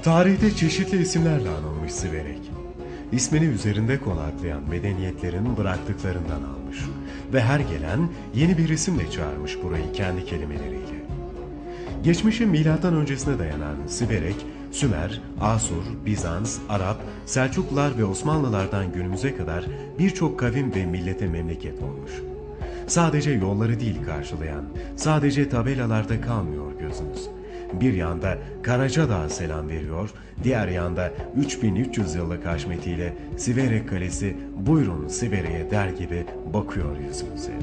Tarihte çeşitli isimlerle anılmış Siverek. İsmini üzerinde konaklayan medeniyetlerin bıraktıklarından almış ve her gelen yeni bir isimle çağırmış burayı kendi kelimeleriyle. Geçmişin milattan öncesine dayanan Siverek, Sümer, Asur, Bizans, Arap, Selçuklular ve Osmanlılardan günümüze kadar birçok kavim ve millete memleket olmuş. Sadece yolları değil karşılayan, sadece tabelalarda kalmıyor gözümüz. Bir yanda Karacadağ'a selam veriyor, diğer yanda 3300 yıllık haşmetiyle Siverek Kalesi buyurun Siverek'e der gibi bakıyor yüzümüze.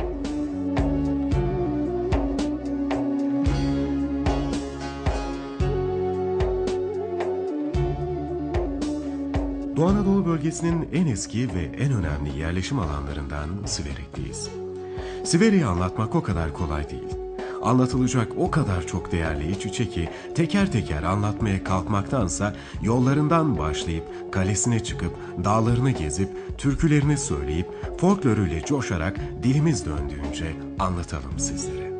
Doğu Anadolu bölgesinin en eski ve en önemli yerleşim alanlarından Siverek'teyiz. Siverek'i anlatmak o kadar kolay değil. Anlatılacak o kadar çok değerli iç içe ki teker teker anlatmaya kalkmaktansa yollarından başlayıp kalesine çıkıp dağlarını gezip türkülerini söyleyip folkloruyla coşarak dilimiz döndüğünce anlatalım sizlere.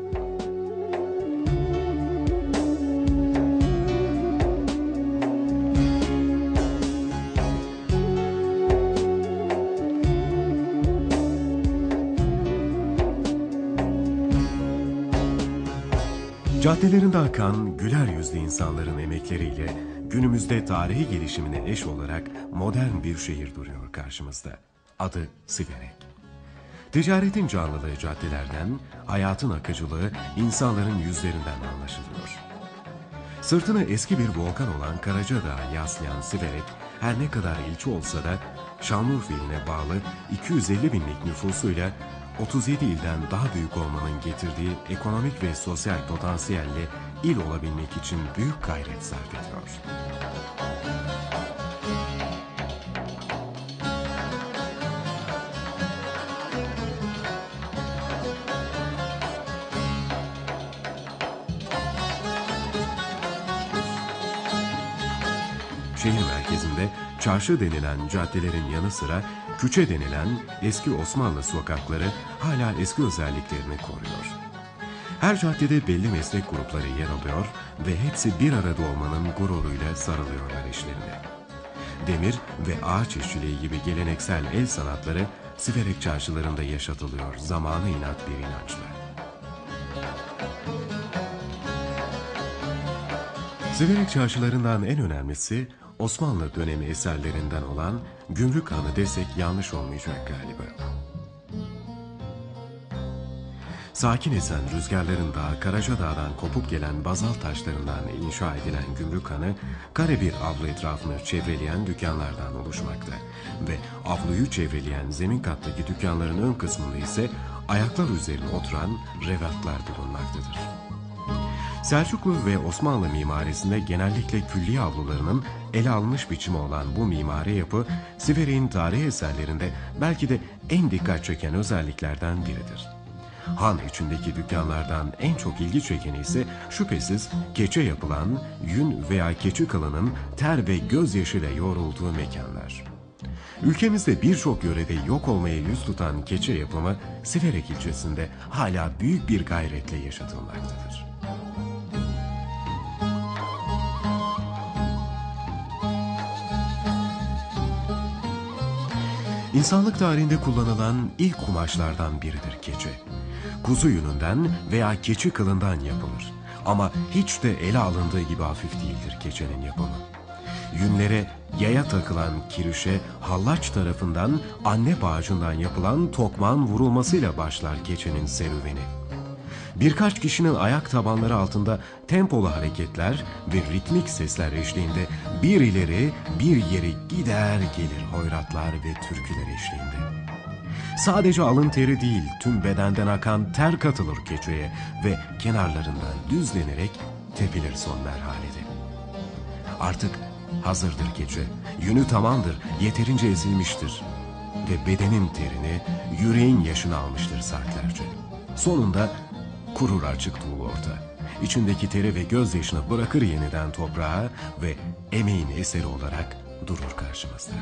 Caddelerinde akan güler yüzlü insanların emekleriyle günümüzde tarihi gelişimine eş olarak modern bir şehir duruyor karşımızda. Adı Siverek. Ticaretin canlılığı caddelerden, hayatın akıcılığı insanların yüzlerinden anlaşılıyor. Sırtını eski bir volkan olan Karacadağ'a yaslayan Siverek, her ne kadar ilçe olsa da Şanlıurfa iline bağlı 250 binlik nüfusuyla 37 ilden daha büyük olmanın getirdiği ekonomik ve sosyal potansiyelle il olabilmek için büyük gayret sarf ediyor. Şehir merkezinde çarşı denilen caddelerin yanı sıra küçe denilen eski Osmanlı sokakları hala eski özelliklerini koruyor. Her caddede belli meslek grupları yer alıyor ve hepsi bir arada olmanın gururuyla sarılıyorlar işlerine. Demir ve ağaç işçiliği gibi geleneksel el sanatları Siverek çarşılarında yaşatılıyor zamana inat bir inançla. Siverek çarşılarından en önemlisi Osmanlı dönemi eserlerinden olan Gümrük Hanı desek yanlış olmayacak galiba. Sakin esen rüzgarların dağı Karacadağ'dan kopup gelen bazalt taşlarından inşa edilen Gümrük Hanı, kare bir avlu etrafını çevreleyen dükkanlardan oluşmakta ve avluyu çevreleyen zemin kattaki dükkanların ön kısmında ise ayaklar üzerine oturan revatlar bulunmaktadır. Selçuklu ve Osmanlı mimarisinde genellikle külliye avlularının ele alınmış biçimi olan bu mimari yapı, Siverek'in tarihi eserlerinde belki de en dikkat çeken özelliklerden biridir. Han içindeki dükkanlardan en çok ilgi çekeni ise şüphesiz keçe yapılan yün veya keçi kılının ter ve gözyaşıyla yoğrulduğu mekanlar. Ülkemizde birçok yörede yok olmaya yüz tutan keçe yapımı Siverek ilçesinde hala büyük bir gayretle yaşatılmaktadır. İnsanlık tarihinde kullanılan ilk kumaşlardan biridir keçe. Kuzu yününden veya keçi kılından yapılır. Ama hiç de ele alındığı gibi hafif değildir keçenin yapımı. Yünlere yaya takılan kirişe hallaç tarafından anne bağcından yapılan tokmağın vurulmasıyla başlar keçenin serüveni. Birkaç kişinin ayak tabanları altında tempolu hareketler ve ritmik sesler eşliğinde bir ileri bir geri gider gelir hoyratlar ve türküler eşliğinde. Sadece alın teri değil tüm bedenden akan ter katılır keçeye ve kenarlarından düzlenerek tepilir son merhalede. Artık hazırdır keçe, yünü tamamdır, yeterince ezilmiştir ve bedenin terini, yüreğin yaşını almıştır saatlerce. Sonunda kurur açık tuğlu orta. İçindeki teri ve gözyaşını bırakır yeniden toprağa ve emeğin eseri olarak durur karşımızda.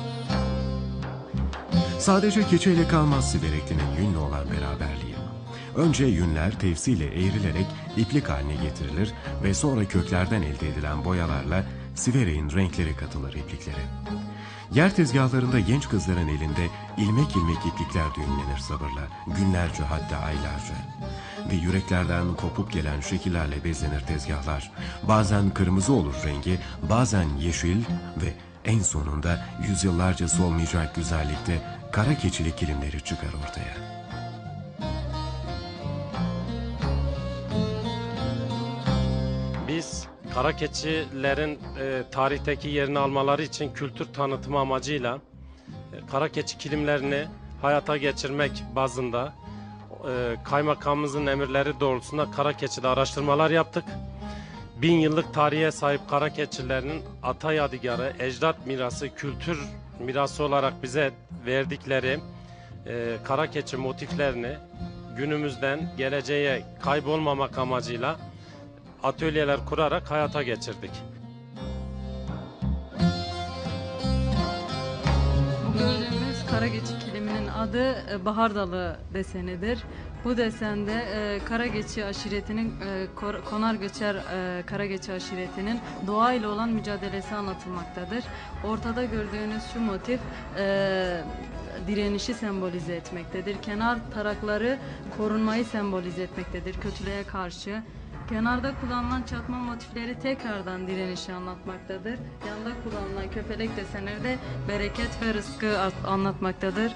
Sadece keçeyle kalmaz Siverekli'nin yünle olan beraberliği. Önce yünler tevsiyle eğrilerek iplik haline getirilir ve sonra köklerden elde edilen boyalarla sivereğin renkleri katılır ipliklere. Yer tezgahlarında genç kızların elinde ilmek ilmek iplikler düğümlenir sabırla, günlerce hatta aylarca. Ve yüreklerden kopup gelen şekillerle bezenir tezgahlar. Bazen kırmızı olur rengi, bazen yeşil ve en sonunda yüzyıllarca solmayacak güzellikte kara keçili kilimleri çıkar ortaya. Biz kara keçilerin tarihteki yerini almaları için kültür tanıtımı amacıyla kara keçi kilimlerini hayata geçirmek bazında kaymakamımızın emirleri doğrultusunda kara keçide araştırmalar yaptık. 1000 yıllık tarihe sahip kara keçilerinin ata yadigarı, ecdat mirası, kültür mirası olarak bize verdikleri kara keçi motiflerini günümüzden geleceğe kaybolmamak amacıyla atölyeler kurarak hayata geçirdik. Bu gördüğümüz kara keçi kiliminin adı bahar dalı desenidir. Bu desende kara keçi aşiretinin, konar göçer kara keçi aşiretinin doğayla olan mücadelesi anlatılmaktadır. Ortada gördüğünüz şu motif direnişi sembolize etmektedir. Kenar tarakları korunmayı sembolize etmektedir kötülüğe karşı. Kenarda kullanılan çatma motifleri tekrardan direnişi anlatmaktadır. Yanda kullanılan köpelek desenleri de bereket ve rızkı anlatmaktadır.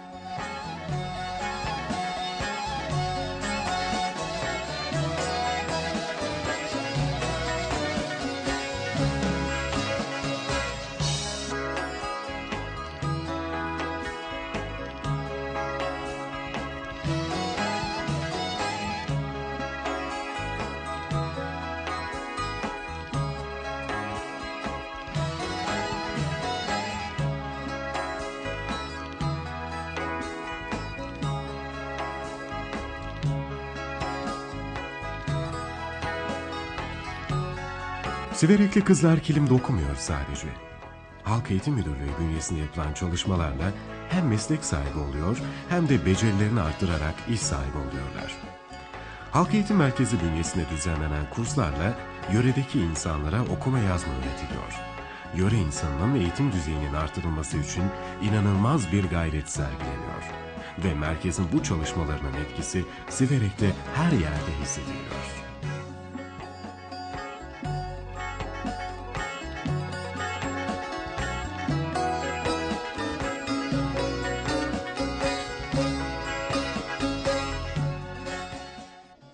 Siverekli kızlar kilim dokumuyor sadece. Halk Eğitim Müdürlüğü bünyesinde yapılan çalışmalarla hem meslek sahibi oluyor hem de becerilerini arttırarak iş sahibi oluyorlar. Halk Eğitim Merkezi bünyesinde düzenlenen kurslarla yöredeki insanlara okuma yazma öğretiliyor. Yöre insanının eğitim düzeyinin artırılması için inanılmaz bir gayret sergileniyor. Ve merkezin bu çalışmalarının etkisi Siverek'te her yerde hissediliyor.